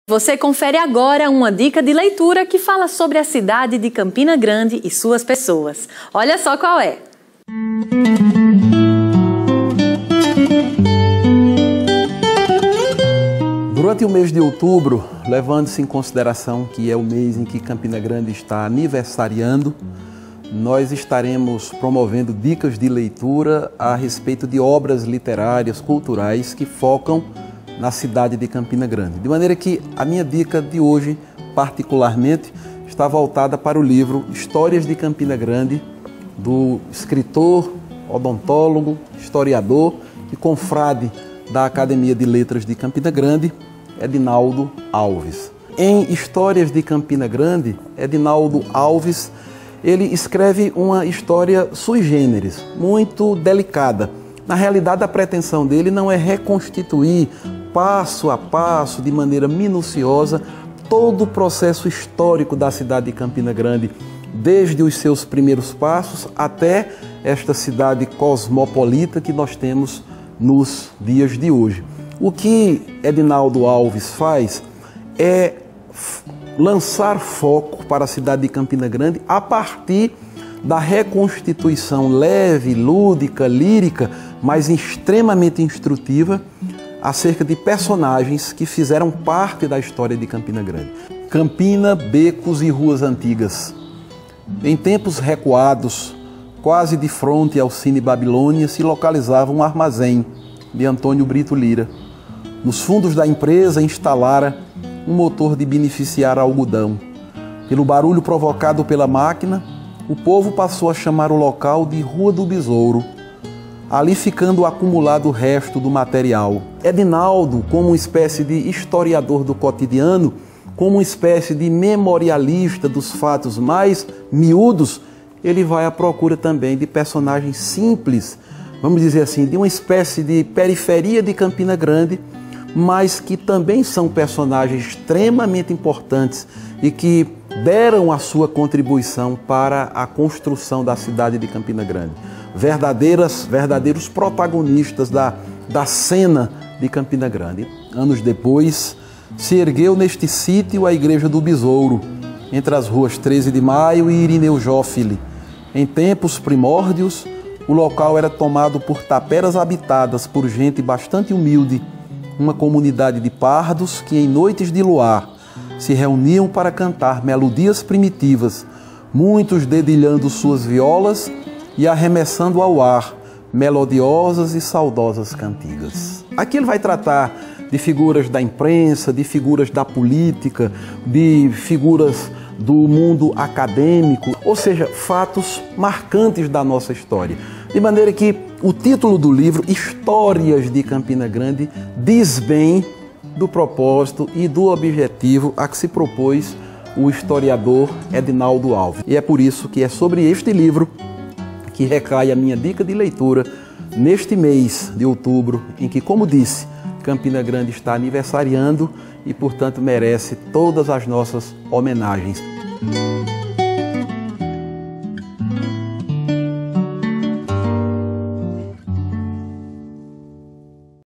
Você confere agora uma dica de leitura que fala sobre a cidade de Campina Grande e suas pessoas. Olha só qual é! Durante o mês de outubro, levando-se em consideração que é o mês em que Campina Grande está aniversariando, nós estaremos promovendo dicas de leitura a respeito de obras literárias, culturais que focam na cidade de Campina Grande. De maneira que a minha dica de hoje, particularmente, está voltada para o livro Histórias de Campina Grande, do escritor, odontólogo, historiador e confrade da Academia de Letras de Campina Grande, Edinaldo Alves. Em Histórias de Campina Grande, Edinaldo Alves, ele escreve uma história sui generis, muito delicada. Na realidade, a pretensão dele não é reconstituir passo a passo, de maneira minuciosa, todo o processo histórico da cidade de Campina Grande, desde os seus primeiros passos até esta cidade cosmopolita que nós temos nos dias de hoje. O que Edinaldo Alves faz é lançar foco para a cidade de Campina Grande a partir da reconstituição leve, lúdica, lírica, mas extremamente instrutiva, acerca de personagens que fizeram parte da história de Campina Grande. Campina, becos e ruas antigas. Em tempos recuados, quase de frente ao Cine Babilônia, se localizava um armazém de Antônio Brito Lira. Nos fundos da empresa instalara um motor de beneficiar algodão. Pelo barulho provocado pela máquina, o povo passou a chamar o local de Rua do Besouro, ali ficando acumulado o resto do material. Edinaldo, como uma espécie de historiador do cotidiano, como uma espécie de memorialista dos fatos mais miúdos, ele vai à procura também de personagens simples, vamos dizer assim, de uma espécie de periferia de Campina Grande, mas que também são personagens extremamente importantes e que deram a sua contribuição para a construção da cidade de Campina Grande. Verdadeiros protagonistas da cena de Campina Grande. Anos depois, se ergueu neste sítio a Igreja do Besouro, entre as ruas 13 de Maio e Irineu Joffre. Em tempos primórdios, o local era tomado por taperas habitadas por gente bastante humilde, uma comunidade de pardos que em noites de luar se reuniam para cantar melodias primitivas, muitos dedilhando suas violas e arremessando ao ar melodiosas e saudosas cantigas. Aqui ele vai tratar de figuras da imprensa, de figuras da política, de figuras do mundo acadêmico, ou seja, fatos marcantes da nossa história. De maneira que o título do livro, Histórias de Campina Grande, diz bem do propósito e do objetivo a que se propôs o historiador Edinaldo Alves. E é por isso que é sobre este livro que recai a minha dica de leitura neste mês de outubro, em que, como disse, Campina Grande está aniversariando e, portanto, merece todas as nossas homenagens.